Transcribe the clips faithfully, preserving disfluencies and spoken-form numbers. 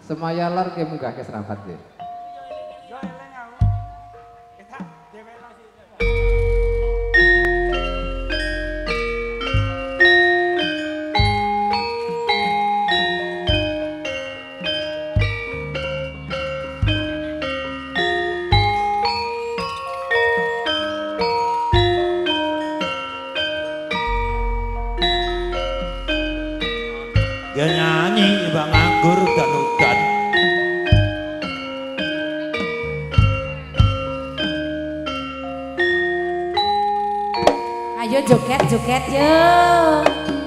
Semaya lor ki munggah ke serapat nggih. Ya nyanyi bang anggur dan udan. Ayo joget joget yuk.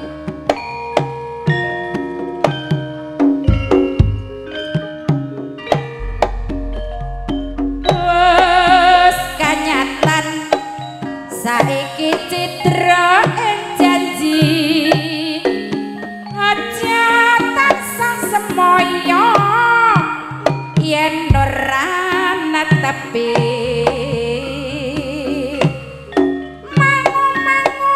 Wes kanyatan saiki citra ing janji. Semoyo yen ora netepi mangu-mangu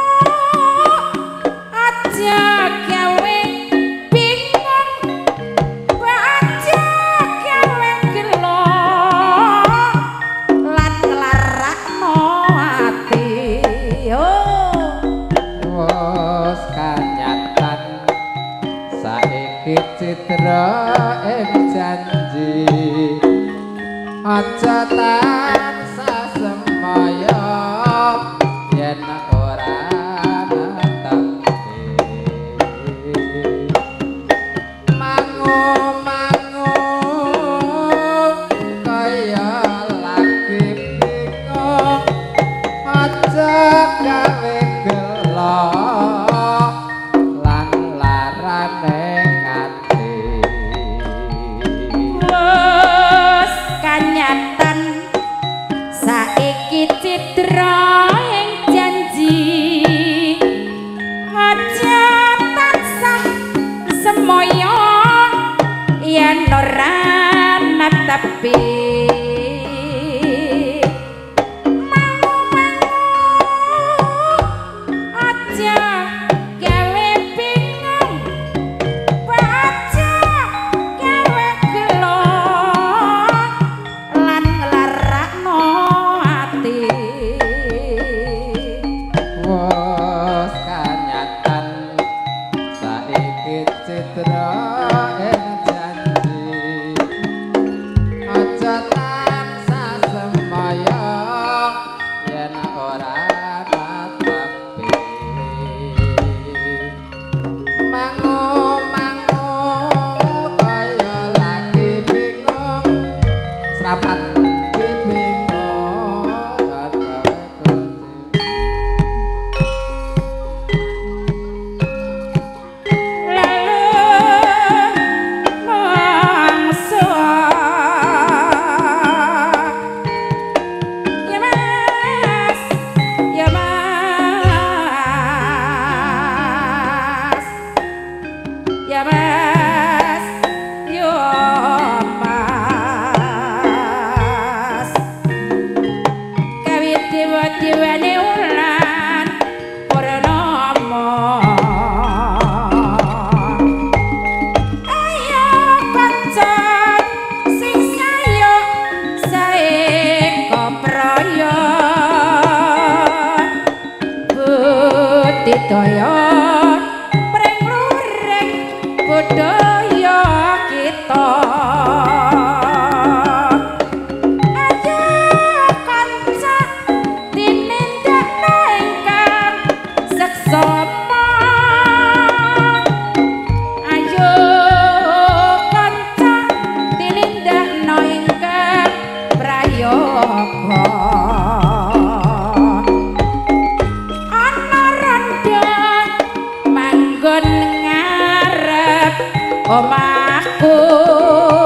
aja gawe bingung aja gawe gelo lan nglarakno ati oh Wes kanyatan saiki citra ing janji aja tansah semaya yen ora netepi mangu-mangu kaya lagi bingung aja gawe gelo lan larane citra ing janji aja tansah semoyo yen ora netepi Daya pring luring budaya kita ayo kanca tinindakno ingkang seksama ayo kanca tinindakno ingkang prayoga omahku